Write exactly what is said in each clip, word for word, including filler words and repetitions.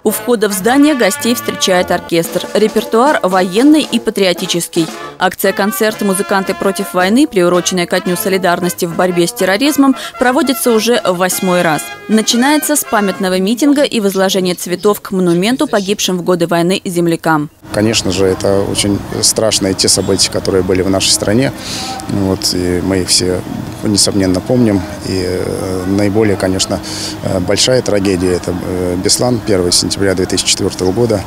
У входа в здание гостей встречает оркестр. Репертуар военный и патриотический. Акция-концерт «Музыканты против войны», приуроченная ко Дню солидарности в борьбе с терроризмом, проводится уже в восьмой раз. Начинается с памятного митинга и возложения цветов к монументу погибшим в годы войны землякам. Конечно же, это очень страшные те события, которые были в нашей стране. Вот, и мы их все, несомненно, помним. И наиболее, конечно, большая трагедия – это Беслан, первое сентября две тысячи четвёртого года.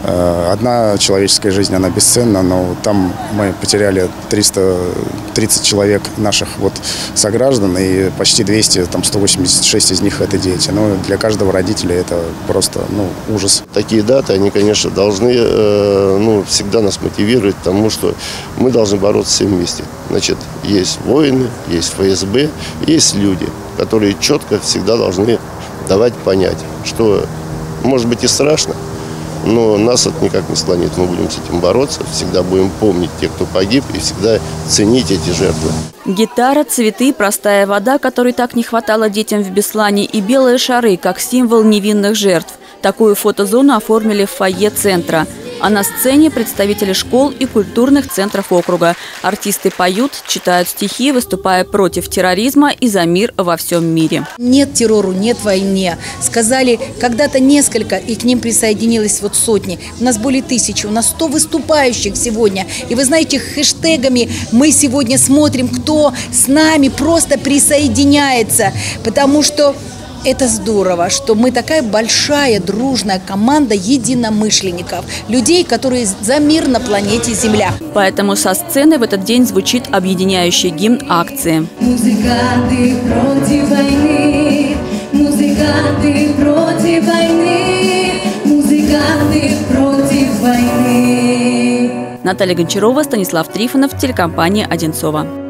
Одна человеческая жизнь, она бесценна, но там мы потеряли триста тридцать человек наших вот сограждан, и почти двести, там сто восемьдесят шесть из них – это дети. Но для каждого родителя это просто ну, ужас. Такие даты, они, конечно, должны ну, всегда нас мотивировать к тому, что мы должны бороться все вместе. Значит, есть воины, есть эф эс бэ, есть люди, которые четко всегда должны давать понять, что может быть и страшно, но нас это никак не склонит. Мы будем с этим бороться, всегда будем помнить тех, кто погиб, и всегда ценить эти жертвы. Гитара, цветы, простая вода, которой так не хватало детям в Беслане, и белые шары, как символ невинных жертв. Такую фотозону оформили в фойе центра. А на сцене представители школ и культурных центров округа. Артисты поют, читают стихи, выступая против терроризма и за мир во всем мире. Нет террору, нет войне. Сказали когда-то несколько, и к ним присоединилось вот сотни. У нас более тысячи, у нас сто выступающих сегодня. И вы знаете, хэштегами мы сегодня смотрим, кто с нами просто присоединяется. Потому что это здорово, что мы такая большая, дружная команда единомышленников. Людей, которые за мир на планете Земля. Поэтому со сцены в этот день звучит объединяющий гимн акции. Музыканты против войны, музыканты против войны, музыканты против войны. Наталья Гончарова, Станислав Трифонов, телекомпания «Одинцова».